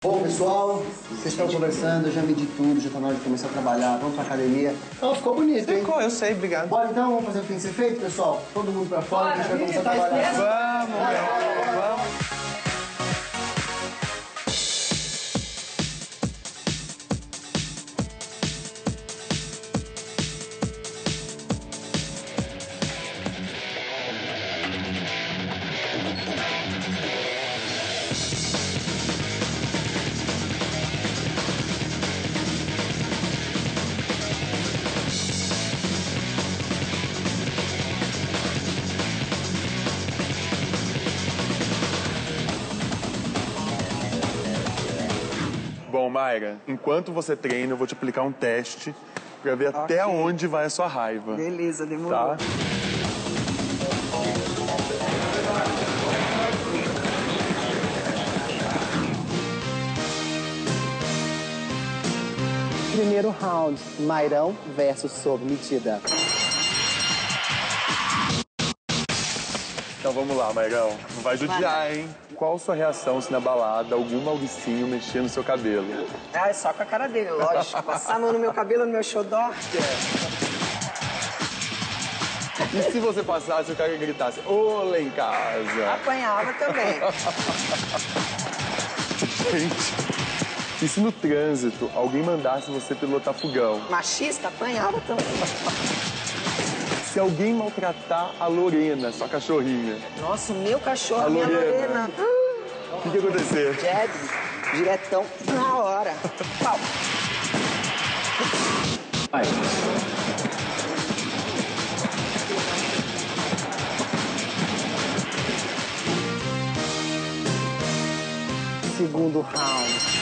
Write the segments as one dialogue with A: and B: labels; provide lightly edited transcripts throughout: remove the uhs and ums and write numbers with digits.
A: Bom, pessoal, vocês estão conversando, eu já medi tudo, já tá na hora de começar a trabalhar, vamos pra academia. Então, ficou bonito, hein?
B: Ficou, eu sei, obrigado.
A: Bora então, vamos fazer o que tem que ser feito, pessoal? Todo mundo pra fora, que a gente vai começar a trabalhar.
B: Vamos. Bom, Mayra, enquanto você treina, eu vou te aplicar um teste pra ver até onde vai a sua raiva.
C: Beleza, demorou.
B: Tá?
A: Primeiro round, Mairão versus Sob Medida.
B: Então vamos lá, Mairão. Não vai judiar, hein? Qual sua reação se na balada algum Mauricinho mexer no seu cabelo?
C: Ah, é só com a cara dele, lógico. Passar a mão no meu cabelo, no meu xodó.
B: E se você passasse e o cara gritasse, ô, lá em casa?
C: Apanhava também.
B: Gente, e se no trânsito alguém mandasse você pilotar fogão?
C: Machista, apanhava também.
B: Se alguém maltratar a Lorena, sua cachorrinha?
C: Nossa, o meu cachorro,
B: A
C: a minha
B: Lorena.
C: Lorena.
B: O que ia acontecer?
C: Jab, diretão, na hora. Pau.
A: Vai. Segundo round.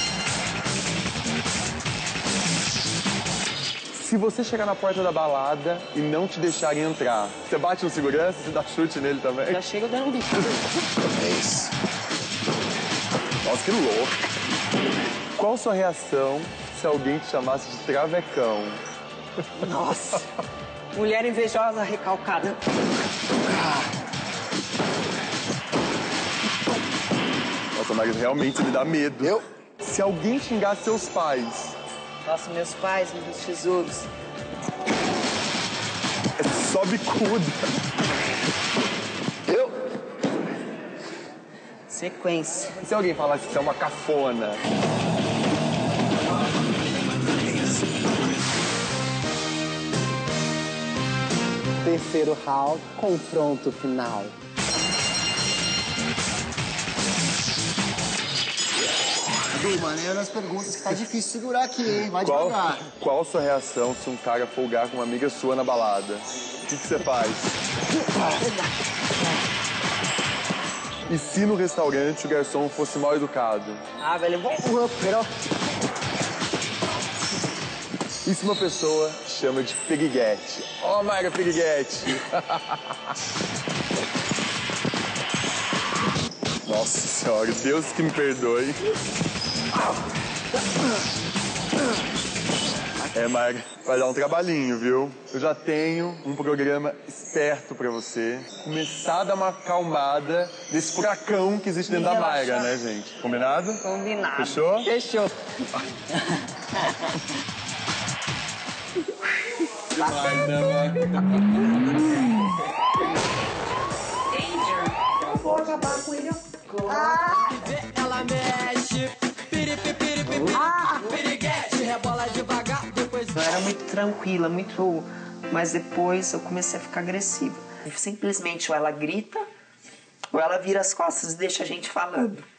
B: Se você chegar na porta da balada e não te deixarem entrar, você bate no segurança, você dá chute nele também?
C: Já chega dando um bicho.
B: É isso. Nossa, que louco. Qual sua reação se alguém te chamasse de travecão?
C: Nossa. Mulher invejosa, recalcada.
B: Nossa, mas realmente me dá medo. Se alguém xingar seus pais,
C: Nossa, meus pais, meus tesouros.
B: é só bicuda.
C: Sequência.
B: Se alguém falasse que você é uma cafona,
A: Terceiro round, confronto final. Edu, maneiro nas perguntas que tá difícil segurar aqui, hein? Vai devagar.
B: qual a sua reação se um cara folgar com uma amiga sua na balada? O que você faz? E se no restaurante o garçom fosse mal educado?
C: Ah, velho, vamos, pero...
B: E se uma pessoa chama de periguete? Ó, Mayra Periguete! Nossa Senhora, Deus que me perdoe. É, Mayra, vai dar um trabalhinho, viu? Eu já tenho um programa esperto pra você. Começar a dar uma acalmada nesse furacão que existe dentro da Mayra, né, gente? Combinado?
C: Combinado.
B: Fechou?
C: Fechou.
D: Eu vou acabar com ele agora.
E: Ela mexe, piriguete, rebola devagar, depois...
C: Eu era muito tranquila, muito... Mas depois eu comecei a ficar agressiva. Simplesmente ou ela grita, ou ela vira as costas e deixa a gente falando.